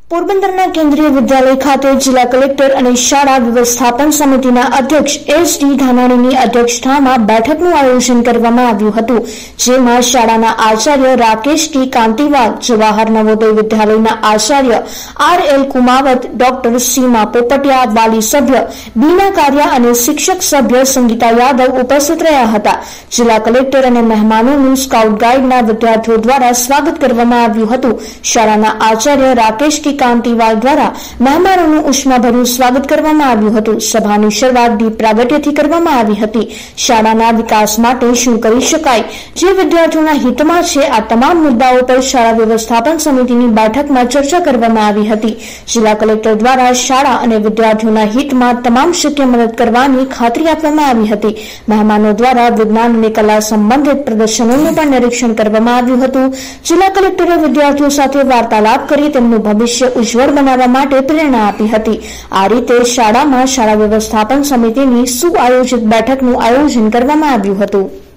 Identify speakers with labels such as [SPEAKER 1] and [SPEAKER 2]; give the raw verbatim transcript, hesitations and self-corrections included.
[SPEAKER 1] પોરબંદરના કેન્દ્રીય વિદ્યાલય ખાતે જિલ્લા કલેક્ટર અને શાળા વ્યવસ્થાપન સમિતિના અધ્યક્ષ એસ ડી ધાનાણીની અધ્યક્ષતામાં બેઠકનું આયોજન કરવામાં આવ્યું હતું, જેમાં શાળાના આચાર્ય રાકેશ ટી કાંતિવાલ, જવાહર નવોદય વિદ્યાલયના આચાર્ય R L Kumawat, doctor Seema Popatiya, વાલી સભ્ય બીના કારિયા અને શિક્ષક સભ્ય સંગીતા યાદવ ઉપસ્થિત રહ્યા હતા. જિલ્લા કલેક્ટર અને મહેમાનોનું સ્કાઉટ ગાઈડના વિદ્યાર્થીઓ દ્વારા સ્વાગત કરવામાં આવ્યું હતું. શાળાના આચાર્ય રાકેશ ટી કાંતિવાલ દ્વારા મહેમાનોનું ઉષ્માભર્યું સ્વાગત કરવામાં આવ્યું હતું. સભાની શરૂઆત દીપ પ્રાગટ્યથી કરવામાં આવી હતી. શાળાના વિકાસ માટે શું કરી શકાય, જે વિદ્યાર્થીઓના હિતમાં છે, આ તમામ મુદ્દાઓ પર શાળા વ્યવસ્થાપન સમિતિની બેઠકમાં ચર્ચા કરવામાં આવી હતી. જિલ્લા કલેક્ટર દ્વારા શાળા અને વિદ્યાર્થીઓના હિતમાં તમામ શક્ય મદદ કરવાની ખાતરી આપવામાં આવી હતી. મહેમાનો દ્વારા વિજ્ઞાન અને કલા સંબંધિત પ્રદર્શનોનું પણ નિરીક્ષણ કરવામાં આવ્યું હતું. જિલ્લા કલેક્ટરે વિદ્યાર્થીઓ સાથે વાર્તાલાપ કરી તેમનું ભવિષ્ય ઉજ્જવળ બનાવવા માટે પ્રેરણા આપી હતી. આ રીતે શાળામાં શાળા વ્યવસ્થાપન સમિતિની સુઆયોજિત બેઠકનું આયોજન કરવામાં આવ્યું હતું.